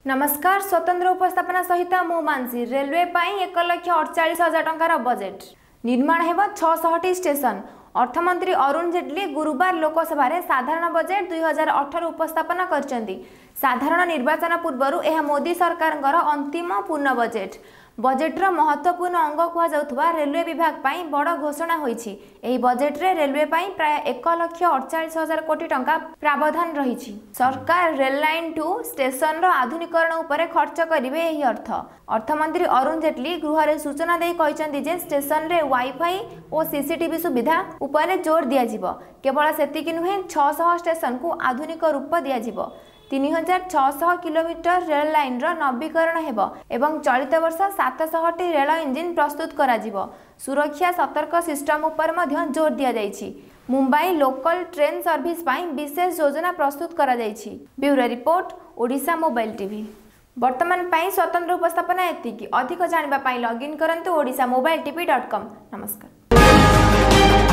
नमस्कार। स्वतंत्र उपस्थापना सहित मु मानसी रेलवे 1,48,000 टंकार बजेट निर्माण हेब 600 स्टेशन। अर्थमंत्री अरुण जेटली गुरुवार लोकसभा रे साधारण बजेट 2018 उपस्थापना करचंती। साधारण निर्वाचन पूर्व यह मोदी सरकार अंतिम पूर्ण बजेट। बजेट्र महत्वपूर्ण अंग कहुवा रेलवे विभाग पाई बड़ घोषणा होईछि। एही बजेट रे रेलवे पाई प्राय 1,48,000 कोटी टंका प्रावधान रही। सरकार रेल लाइन 2 स्टेशन रो आधुनिकरण उपरे खर्च करिवे। एही अर्थमंत्री अरुण जेटली गृह रे सूचना देई कहिसंती जे स्टेशन रे वाईफाई और सीसीटीवी सुविधा उपरे जोर दिया जिवो। केवल सेतिकी नुहे 600 स्टेशन को आधुनिक रूप दिया जिवो। 3,600 किलोमीटर रेल लाइन रो नवीकरण हेबो एवं चलित वर्ष 700 टी रेल इंजिन प्रस्तुत करा जिवो। सुरक्षा सतर्क सिस्टम उपर मध्य जोर दिया जाइछि। मुंबई लोकल ट्रेन सर्विस पाई विशेष योजना प्रस्तुत करा जाइछि। Bureau report Odisha mobile TV. वर्तमान पाई स्वतंत्र उपस्थापना एतिकी। अधिक जानिबा पाई लॉगिन करंतु odishamobiletv.com। नमस्कार।